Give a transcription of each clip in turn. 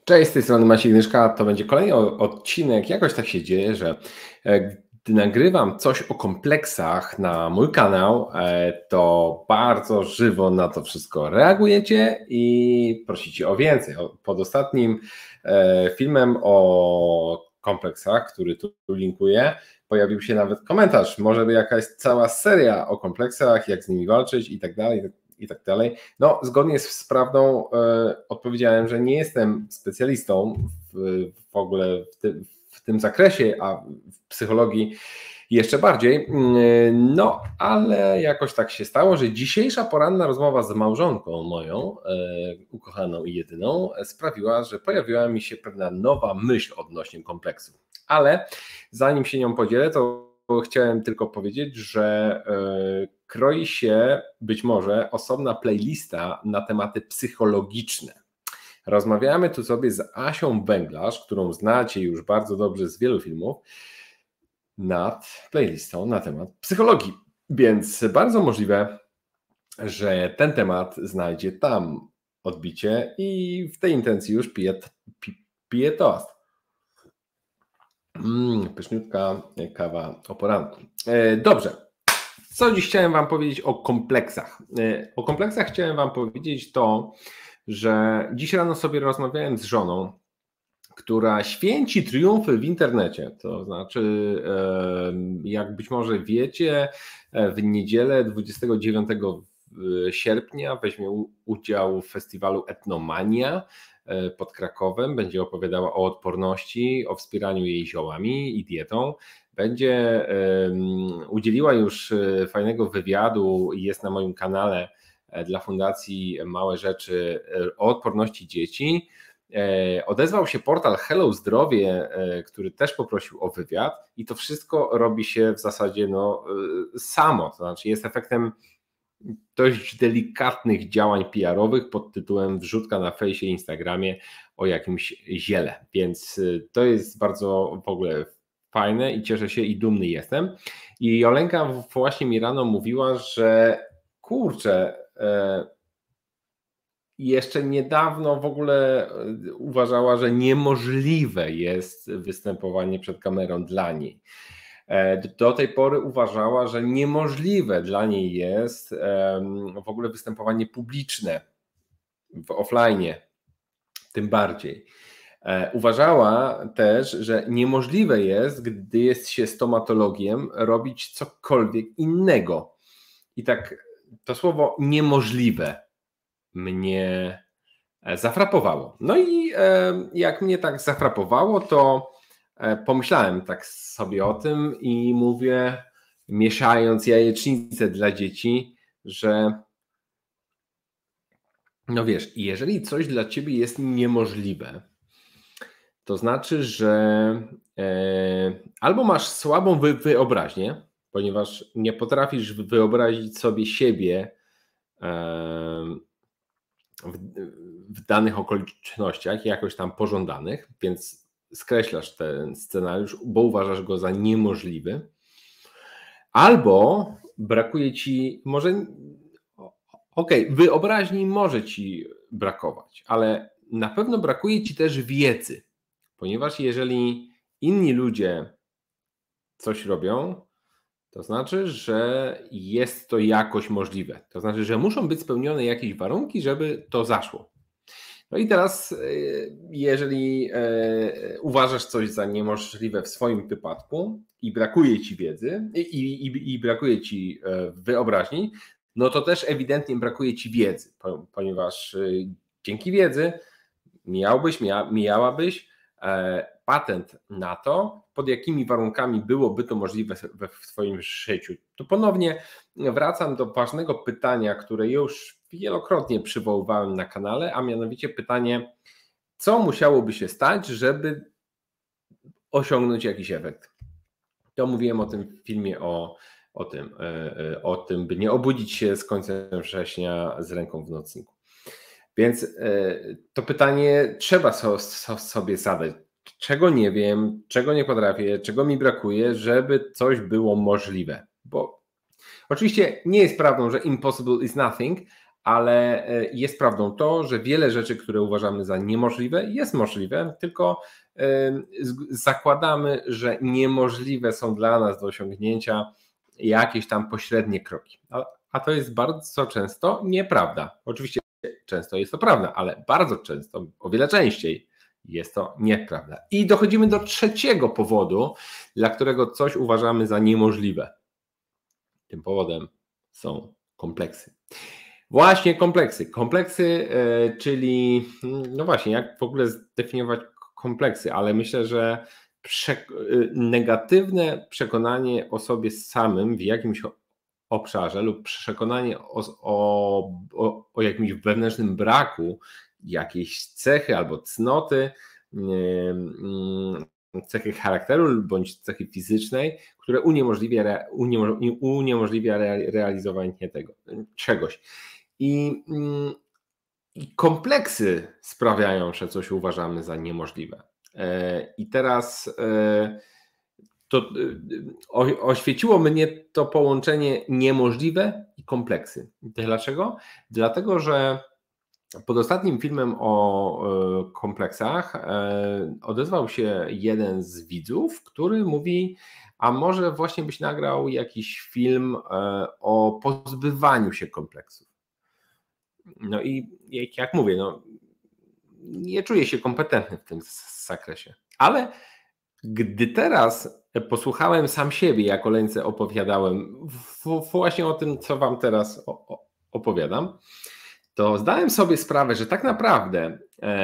Cześć, z tej strony Maciej Gnyszka. To będzie kolejny odcinek. Jakoś tak się dzieje, że gdy nagrywam coś o kompleksach na mój kanał, to bardzo żywo na to wszystko reagujecie i prosicie o więcej. Pod ostatnim filmem o kompleksach, który tu linkuję, pojawił się nawet komentarz. Może by jakaś cała seria o kompleksach, jak z nimi walczyć i tak dalej. I tak dalej. No, zgodnie z prawdą odpowiedziałem, że nie jestem specjalistą w ogóle w tym zakresie, a w psychologii jeszcze bardziej. No, ale jakoś tak się stało, że dzisiejsza poranna rozmowa z małżonką moją, ukochaną i jedyną, sprawiła, że pojawiła mi się pewna nowa myśl odnośnie kompleksu. Ale zanim się nią podzielę, to chciałem tylko powiedzieć, że kroi się być może osobna playlista na tematy psychologiczne. Rozmawiamy tu sobie z Asią Węglarz, którą znacie już bardzo dobrze z wielu filmów, nad playlistą na temat psychologii. Więc bardzo możliwe, że ten temat znajdzie tam odbicie i w tej intencji już piję toast. Pyszniutka kawa o poranku. Dobrze. Co dziś chciałem Wam powiedzieć o kompleksach? O kompleksach chciałem Wam powiedzieć to, że dziś rano sobie rozmawiałem z żoną, która święci triumfy w internecie. To znaczy, jak być może wiecie, w niedzielę 29 sierpnia weźmie udział w festiwalu Etnomania pod Krakowem. Będzie opowiadała o odporności, o wspieraniu jej ziołami i dietą. Udzieliła już fajnego wywiadu i jest na moim kanale dla Fundacji Małe Rzeczy o odporności dzieci. Odezwał się portal Hello Zdrowie, który też poprosił o wywiad i to wszystko robi się w zasadzie samo, to znaczy jest efektem dość delikatnych działań PR-owych pod tytułem wrzutka na fejsie i Instagramie o jakimś ziele, więc to jest bardzo w ogóle fajne i cieszę się i dumny jestem. I Jolenka właśnie mi rano mówiła, że kurczę, jeszcze niedawno w ogóle uważała, że niemożliwe jest występowanie przed kamerą dla niej. Do tej pory uważała, że niemożliwe dla niej jest w ogóle występowanie publiczne w offline, tym bardziej. Uważała też, że niemożliwe jest, gdy jest się stomatologiem, robić cokolwiek innego. I tak to słowo niemożliwe mnie zafrapowało. No i jak mnie tak zafrapowało, to pomyślałem tak sobie o tym i mówię, mieszając jajecznicę dla dzieci, że no wiesz, jeżeli coś dla ciebie jest niemożliwe, to znaczy, że albo masz słabą wyobraźnię, ponieważ nie potrafisz wyobrazić sobie siebie w danych okolicznościach, jakoś tam pożądanych, więc skreślasz ten scenariusz, bo uważasz go za niemożliwy, albo brakuje ci, może wyobraźni może ci brakować, ale na pewno brakuje ci też wiedzy, ponieważ jeżeli inni ludzie coś robią, to znaczy, że jest to jakoś możliwe. To znaczy, że muszą być spełnione jakieś warunki, żeby to zaszło. No i teraz, jeżeli uważasz coś za niemożliwe w swoim wypadku i brakuje ci wiedzy i brakuje ci wyobraźni, no to też ewidentnie brakuje ci wiedzy, ponieważ dzięki wiedzy miałabyś patent na to, pod jakimi warunkami byłoby to możliwe w Twoim życiu. Tu ponownie wracam do ważnego pytania, które już wielokrotnie przywoływałem na kanale, a mianowicie pytanie, co musiałoby się stać, żeby osiągnąć jakiś efekt. To mówiłem o tym w filmie o tym, by nie obudzić się z końcem września z ręką w nocniku. Więc to pytanie trzeba sobie zadać. Czego nie wiem, czego nie potrafię, czego mi brakuje, żeby coś było możliwe. Bo oczywiście nie jest prawdą, że impossible is nothing, ale jest prawdą to, że wiele rzeczy, które uważamy za niemożliwe, jest możliwe, tylko zakładamy, że niemożliwe są dla nas do osiągnięcia jakieś tam pośrednie kroki. A to jest bardzo często nieprawda. Oczywiście często jest to prawda, ale bardzo często, o wiele częściej jest to nieprawda. I dochodzimy do trzeciego powodu, dla którego coś uważamy za niemożliwe. Tym powodem są kompleksy. Właśnie kompleksy. Kompleksy, czyli no właśnie, jak w ogóle zdefiniować kompleksy, ale myślę, że negatywne przekonanie o sobie samym w jakimś obszarze lub przekonanie o jakimś wewnętrznym braku jakiejś cechy albo cnoty, cechy charakteru bądź cechy fizycznej, które uniemożliwia realizowanie czegoś. I kompleksy sprawiają, że coś uważamy za niemożliwe. I teraz to oświeciło mnie to połączenie niemożliwe i kompleksy. Dlaczego? Dlatego, że pod ostatnim filmem o kompleksach odezwał się jeden z widzów, który mówi, a może właśnie byś nagrał jakiś film o pozbywaniu się kompleksów. No i jak mówię, no, nie czuję się kompetentny w tym zakresie, ale gdy teraz posłuchałem sam siebie, jak o Lence opowiadałem, właśnie o tym, co wam teraz opowiadam, to zdałem sobie sprawę, że tak naprawdę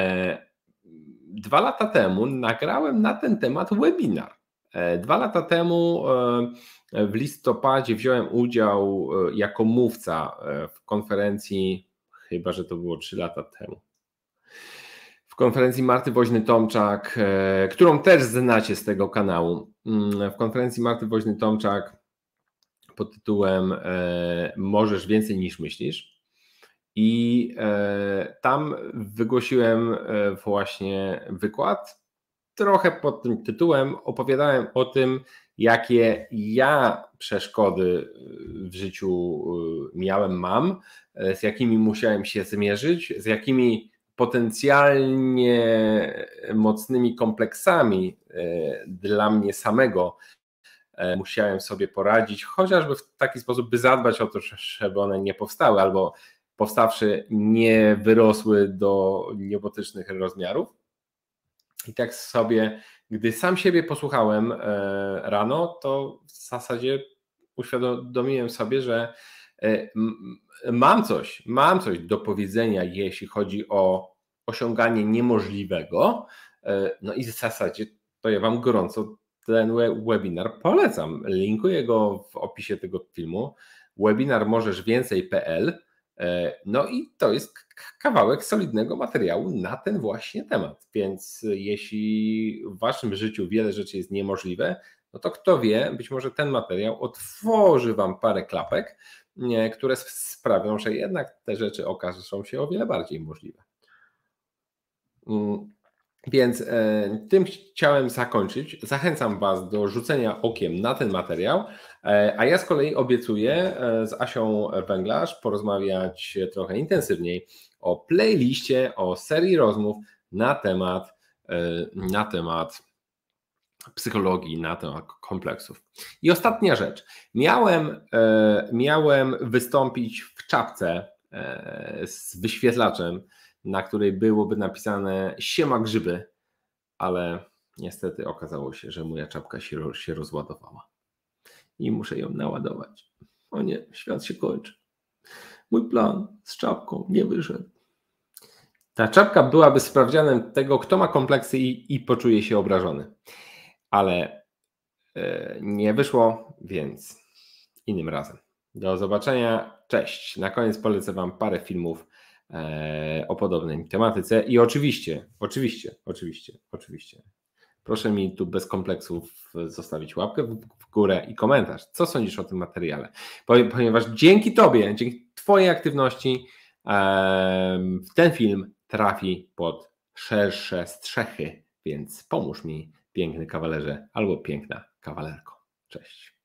2 lata temu nagrałem na ten temat webinar. 2 lata temu w listopadzie wziąłem udział jako mówca w konferencji, chyba że to było 3 lata temu, w konferencji Marty Woźny-Tomczak, którą też znacie z tego kanału. W konferencji Marty Woźny-Tomczak pod tytułem Możesz więcej niż myślisz. I tam wygłosiłem właśnie wykład, trochę pod tym tytułem opowiadałem o tym, jakie ja przeszkody w życiu mam, z jakimi musiałem się zmierzyć, z jakimi potencjalnie mocnymi kompleksami dla mnie samego musiałem sobie poradzić, chociażby w taki sposób, by zadbać o to, żeby one nie powstały, albo powstawszy nie wyrosły do niebotycznych rozmiarów. I tak sobie, gdy sam siebie posłuchałem rano, to w zasadzie uświadomiłem sobie, że mam coś do powiedzenia, jeśli chodzi o osiąganie niemożliwego. No i w zasadzie to ja wam gorąco ten webinar polecam. Linkuję go w opisie tego filmu. Webinar możesz więcej.pl. No i to jest kawałek solidnego materiału na ten właśnie temat. Więc jeśli w waszym życiu wiele rzeczy jest niemożliwe, no to kto wie, być może ten materiał otworzy wam parę klapek, które sprawią, że jednak te rzeczy okażą się o wiele bardziej możliwe. Więc tym chciałem zakończyć. Zachęcam was do rzucenia okiem na ten materiał, a ja z kolei obiecuję z Asią Węglarz porozmawiać trochę intensywniej o playliście, o serii rozmów na temat psychologii, na temat kompleksów. I ostatnia rzecz. Miałem wystąpić w czapce z wyświetlaczem, na której byłoby napisane siema grzyby, ale niestety okazało się, że moja czapka się rozładowała i muszę ją naładować. O nie, świat się kończy. Mój plan z czapką nie wyszedł. Ta czapka byłaby sprawdzianem tego, kto ma kompleksy i poczuje się obrażony. Ale nie wyszło, więc innym razem. Do zobaczenia, cześć. Na koniec polecę wam parę filmów o podobnej tematyce i oczywiście, proszę mi tu bez kompleksów zostawić łapkę w górę i komentarz. Co sądzisz o tym materiale? Ponieważ dzięki tobie, dzięki twojej aktywności ten film trafi pod szersze strzechy, więc pomóż mi, piękny kawalerze albo piękna kawalerko. Cześć.